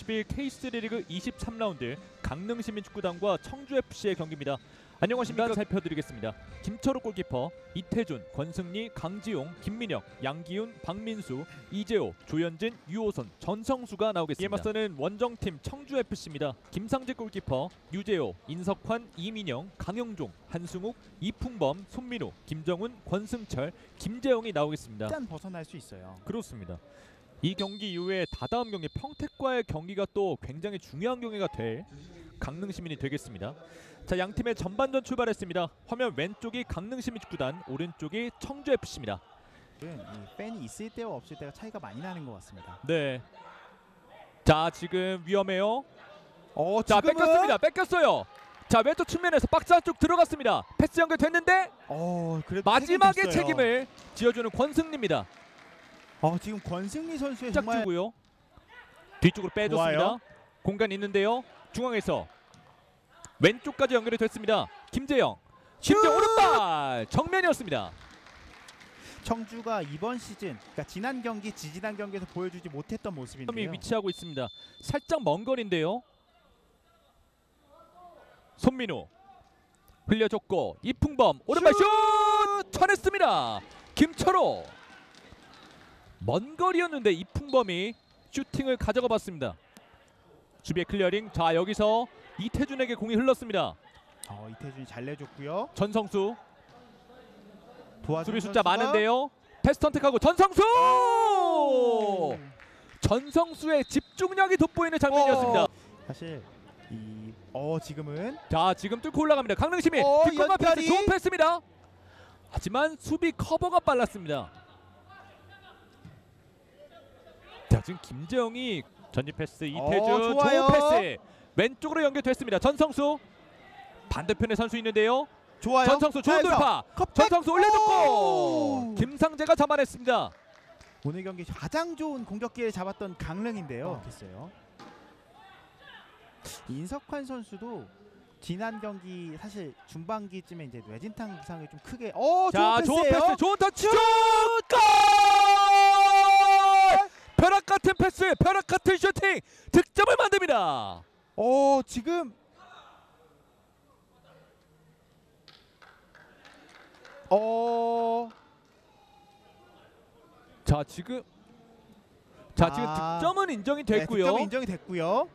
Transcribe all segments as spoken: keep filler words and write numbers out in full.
이천이십일 케이쓰리 리그 이십삼 라운드 강릉시민축구단과 청주에프씨의 경기입니다. 안녕하십니까. 살펴드리겠습니다. 김철우 골키퍼, 이태준, 권승리, 강지용, 김민혁, 양기훈, 박민수, 이재호, 조현진, 유호선, 전성수가 나오겠습니다. 이에 맞서는 원정팀 청주에프씨입니다. 김상재 골키퍼, 유재호, 인석환, 이민영, 강영종, 한승욱, 이풍범, 손민우, 김정훈, 권승철, 김재영이 나오겠습니다. 일단 벗어날 수 있어요. 그렇습니다. 이 경기 이후에 다다음 경기 평택과의 경기가 또 굉장히 중요한 경기가 될 강릉시민이 되겠습니다. 자, 양팀의 전반전 출발했습니다. 화면 왼쪽이 강릉시민축구단, 오른쪽이 청주에프씨입니다. 이 팬이 있을 때와 없을 때가 차이가 많이 나는 것 같습니다. 네. 자, 지금 위험해요. 어, 자, 지금은... 뺏겼습니다. 뺏겼어요. 자, 왼쪽 측면에서 박스 안쪽 들어갔습니다. 패스 연결됐는데 어, 그래도 마지막에 책임을 지어주는 권승리입니다. 어, 지금 권승리 선수의 짝 정말 주고요. 뒤쪽으로 빼줬습니다. 좋아요. 공간 있는데요. 중앙에서 왼쪽까지 연결이 됐습니다. 김재영, 김재영 오른발 정면이었습니다. 청주가 이번 시즌, 그러니까 지난 경기, 지지난 경기에서 보여주지 못했던 모습인데요. 위치하고 있습니다. 살짝 먼 거리인데요. 손민우 흘려줬고 이풍범 오른발 슛! 쳐냈습니다. 김철호 먼 거리였는데 이풍범이 슈팅을 가져가 봤습니다. 수비의 클리어링. 자, 여기서 이태준에게 공이 흘렀습니다. 어, 이태준이 잘 내줬고요. 전성수 수비 숫자 선수가... 많은데요. 패스 선택하고 전성수! 오! 전성수의 집중력이 돋보이는 장면이었습니다. 어! 사실 이 어 지금은 자, 지금 뚫고 올라갑니다. 강릉시민 어, 뒷공간 패스, 연결이... 좋은 패스입니다. 하지만 수비 커버가 빨랐습니다. 자, 지금 김재영이 전진 패스, 이태준 어, 좋아요. 좋은 패스 왼쪽으로 연결됐습니다. 전성수 반대편에 선수 있는데요. 좋아요. 전성수 좋은 돌파. 전성수 올려줬고 김상재가 잡아냈습니다. 오늘 경기 가장 좋은 공격 기회를 잡았던 강릉인데요. 됐어요. 인석환 선수도 지난 경기 사실 중반기쯤에 이제 뇌진탕 부상을 좀 크게 어 자, 좋은 패스예요. 좋은 패스, 좋은 터치, 슛! 골! 벼락 같은 패스, 벼락 같은 슈팅, 득점을 만듭니다. 어 지금 어 자, 지금 자 지금 아, 득점은 인정이 됐고요. 네, 득점은 인정이 됐고요.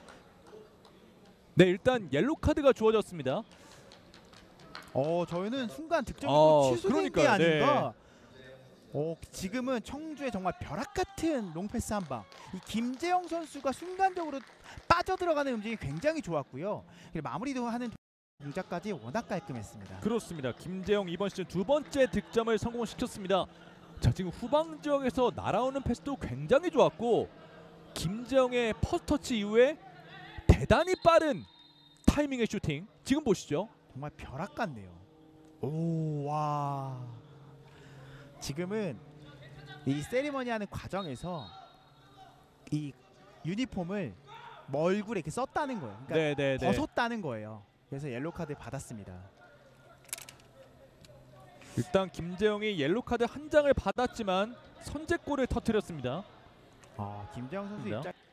네, 일단 옐로 카드가 주어졌습니다. 어 저희는 순간 득점이 어, 취소된 게 그러니까요. 아닌가. 네. 어 지금은 청주의 정말 벼락 같은 롱패스 한 방. 이 김재영 선수가 순간적으로 빠져 들어가는 움직임이 굉장히 좋았고요. 그리고 마무리도 하는 동작까지 워낙 깔끔했습니다. 그렇습니다. 김재영 이번 시즌 두 번째 득점을 성공시켰습니다. 자, 지금 후방 지역에서 날아오는 패스도 굉장히 좋았고 김재영의 퍼스터치 이후에 대단히 빠른 타이밍의 슈팅. 지금 보시죠. 정말 벼락 같네요. 오, 와. 지금은 이 세리머니 하는 과정에서 이 유니폼을 얼굴에 이렇게 썼다는 거예요. 그러니까 네, 네, 네. 벗었다는 거예요. 그래서 옐로 카드 받았습니다. 일단 김재영이 옐로 카드 한 장을 받았지만 선제골을 터뜨렸습니다. 아, 김재영 선수 입니다. 입장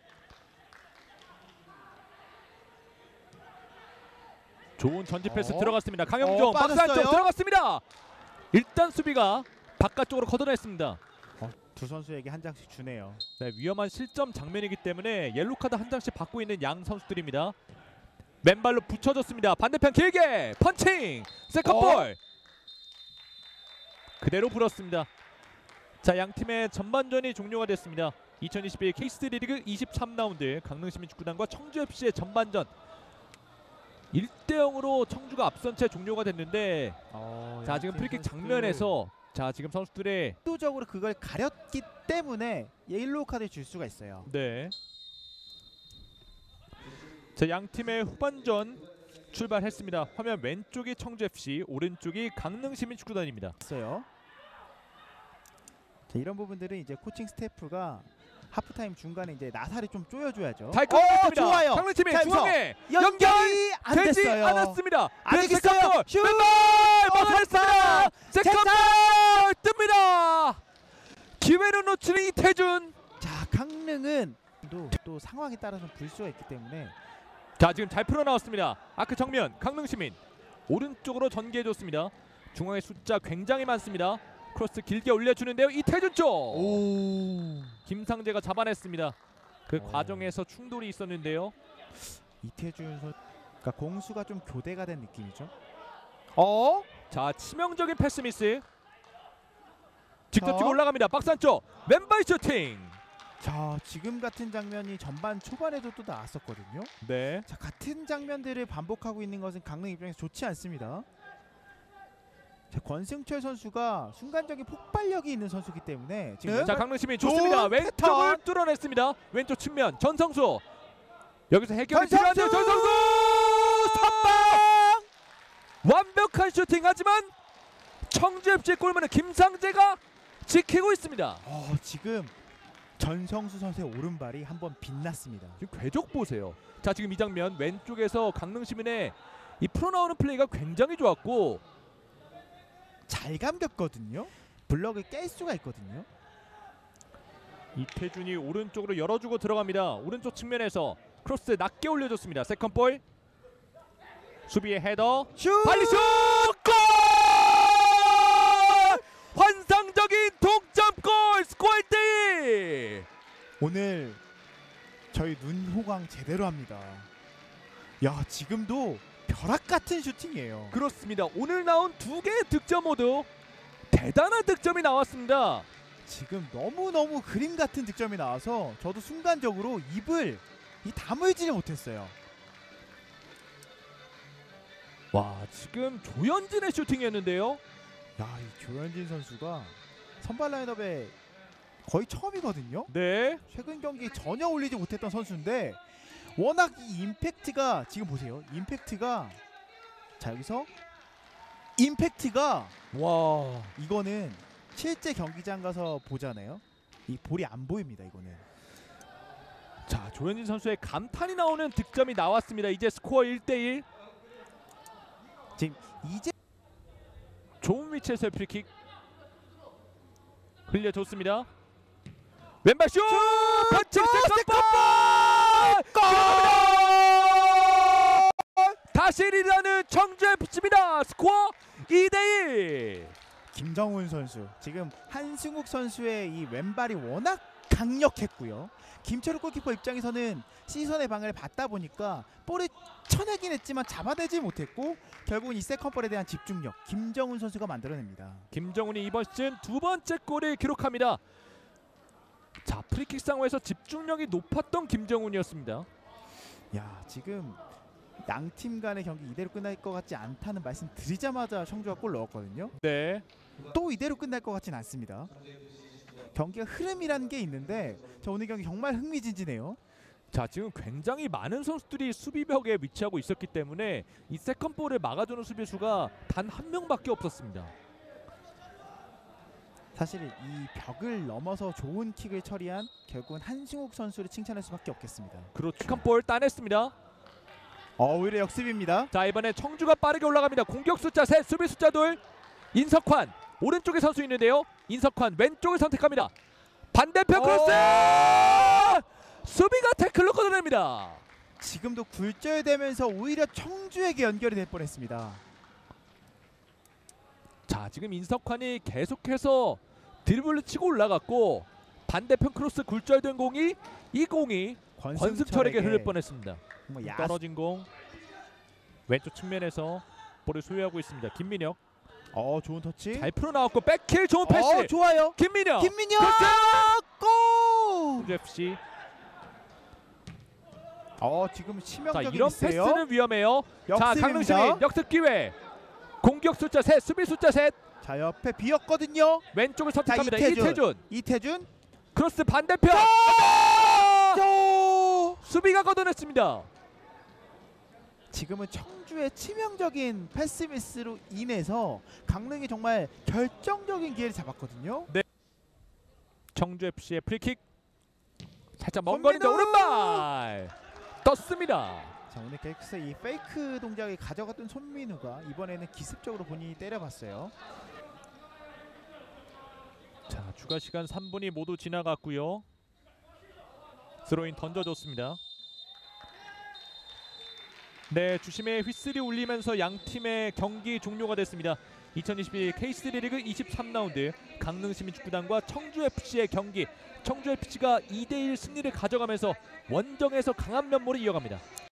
좋은 전진 패스 어? 들어갔습니다. 강영종 어, 박스 안쪽 빠졌어요? 들어갔습니다. 일단 수비가 바깥쪽으로 걷어냈습니다. 어, 두 선수에게 한 장씩 주네요. 네, 위험한 실점 장면이기 때문에 옐로 카드 한 장씩 받고 있는 양 선수들입니다. 맨발로 붙여줬습니다. 반대편 길게 펀칭 세컨볼. 어? 그대로 불었습니다. 자, 양 팀의 전반전이 종료가 됐습니다. 이천이십일 케이쓰리 리그 이십삼 라운드 강릉시민축구단과 청주에프씨의 전반전 일 대 영으로 청주가 앞선 채 종료가 됐는데 어, 자, 지금 프리킥 장면에서 자, 지금 선수들의 의도적으로 그걸 가렸기 때문에 옐로우 카드 줄 수가 있어요. 네. 자, 양 팀의 후반전 출발했습니다. 화면 왼쪽이 청주에프씨, 오른쪽이 강릉시민축구단입니다. 있어요. 자, 이런 부분들은 이제 코칭 스태프가 하프타임 중간에 이제 나사를 좀 쪼여줘야죠. 잘 끊었습니다. 좋아요. 강릉팀이 자, 중앙에 연결이 안 되지 됐어요. 않았습니다. 안 그래서 되겠어요. 세컨볼 슛! 왼발 막아냈습니다. 세컨볼 뜹니다. 기회를 놓치는 이태준. 자, 강릉은 부분도 또 상황에 따라서 불 수가 있기 때문에. 자, 지금 잘 풀어 나왔습니다. 아크 정면 강릉시민 오른쪽으로 전개해줬습니다. 중앙에 숫자 굉장히 많습니다. 크로스 길게 올려주는데요. 이태준 쪽. 오. 김상재가 잡아냈습니다. 그 어. 과정에서 충돌이 있었는데요. 이태준 선 그러니까 공수가 좀 교대가 된 느낌이죠. 어? 자, 치명적인 패스 미스. 직접 자. 치고 올라갑니다. 박스 안쪽 왼발 슈팅. 자, 지금 같은 장면이 전반 초반에도 또 나왔었거든요. 네. 자, 같은 장면들을 반복하고 있는 것은 강릉 입장에서 좋지 않습니다. 자, 권승철 선수가 순간적인 폭발력이 있는 선수이기 때문에 지금 자, 강릉시민 좋은 좋습니다. 왼쪽을 패턴. 뚫어냈습니다. 왼쪽 측면 전성수. 여기서 해결이 전성수! 필요한데요. 전성수 선방. 완벽한 슈팅 하지만 청주에프씨 골문은 김상재가 지키고 있습니다. 어, 지금 전성수 선수의 오른발이 한번 빛났습니다. 지금 궤적 보세요. 자, 지금 이 장면 왼쪽에서 강릉시민의 이 풀어나오는 플레이가 굉장히 좋았고 잘 감겼거든요. 블럭을 깰 수가 있거든요. 이태준이 오른쪽으로 열어주고 들어갑니다. 오른쪽 측면에서 크로스 낮게 올려줬습니다. 세컨볼. 수비의 헤더. 슛! 발리 슛! 골! 환상적인 동점골! 스코어 일 대 일! 오늘 저희 눈호강 제대로 합니다. 야, 지금도 벼락 같은 슈팅이에요. 그렇습니다. 오늘 나온 두 개의 득점 모두 대단한 득점이 나왔습니다. 지금 너무너무 그림 같은 득점이 나와서 저도 순간적으로 입을 이 다물지를 못했어요. 와, 지금 조현진의 슈팅이었는데요. 야, 이 조현진 선수가 선발 라인업에 거의 처음이거든요. 네. 최근 경기에 전혀 올리지 못했던 선수인데 워낙 이 임팩트가 지금 보세요. 임팩트가 자, 여기서 임팩트가 와. 이거는 실제 경기장 가서 보잖아요. 이 볼이 안 보입니다. 이거는. 자, 조현진 선수의 감탄이 나오는 득점이 나왔습니다. 이제 스코어 일 대 일. 지금 이제 좋은 위치에서의 프리킥 흘려줬습니다. 왼발 슛! 터치 세컨볼! 골! 다시 일어나는 청주에프씨입니다. 스코어 이 대 일. 김정훈 선수 지금 한승욱 선수의 이 왼발이 워낙 강력했고요. 김철우 골키퍼 입장에서는 시선의 방해를 받다 보니까 볼을 쳐내긴 했지만 잡아내지 못했고 결국은 이 세컨볼에 대한 집중력 김정훈 선수가 만들어냅니다. 김정훈이 이번 시즌 두 번째 골을 기록합니다. 자, 프리킥 상황에서 집중력이 높았던 김정훈이었습니다. 야, 지금 양팀 간의 경기 이대로 끝날 것 같지 않다는 말씀 드리자마자 청주가 골 넣었거든요. 네. 또 이대로 끝날 것 같진 않습니다. 경기가 흐름이라는 게 있는데 저 오늘 경기 정말 흥미진진해요. 자, 지금 굉장히 많은 선수들이 수비벽에 위치하고 있었기 때문에 이 세컨볼을 막아주는 수비수가 단 한 명밖에 없었습니다. 사실 이 벽을 넘어서 좋은 킥을 처리한 결국은 한승욱 선수를 칭찬할 수밖에 없겠습니다. 그렇죠. 세컨볼 따냈습니다. 어, 오히려 역습입니다. 자, 이번에 청주가 빠르게 올라갑니다. 공격 숫자 셋, 수비 숫자 둘. 인석환 오른쪽에 선수 있는데요. 인석환 왼쪽을 선택합니다. 반대편 크로스! 수비가 태클로 끊어냅니다. 지금도 굴절되면서 오히려 청주에게 연결이 될 뻔했습니다. 자, 지금 인석환이 계속해서 드리블을 치고 올라갔고 반대편 크로스 굴절된 공이 이 공이 권승철에게 흐를 뻔했습니다. 정말 야수- 떨어진 공 왼쪽 측면에서 볼을 소유하고 있습니다. 김민혁 어, 좋은 터치. 잘 풀어 나왔고 백힐 좋은 패스. 어, 좋아요. 김민혁. 김민혁 골! 청주에프씨. 어, 지금 자, 치명적인 이런 미스예요. 패스는 위험해요. 자, 역습입니다. 강릉시민 역습 기회. 공격 숫자 셋, 수비 숫자 셋. 자, 옆에 비었거든요. 왼쪽을 선택합니다. 이태준. 이태준. 이태준. 크로스 반대편. 오! 수비가 걷어냈습니다. 지금은 청주의 치명적인 패스 미스로 인해서 강릉이 정말 결정적인 기회를 잡았거든요. 청주에프씨의 프리킥. 살짝 먼 손민우! 거리인데 오른발. 떴습니다. 자, 오늘 계속해서 이 페이크 동작을 가져갔던 손민우가 이번에는 기습적으로 본인이 때려봤어요. 자, 추가 시간 삼 분이 모두 지나갔고요. 스로인 던져줬습니다. 네, 주심의 휘슬이 울리면서 양 팀의 경기 종료가 됐습니다. 이천이십일 케이쓰리 리그 이십삼 라운드 강릉시민축구단과 청주에프씨의 경기, 청주에프씨가 이 대 일 승리를 가져가면서 원정에서 강한 면모를 이어갑니다.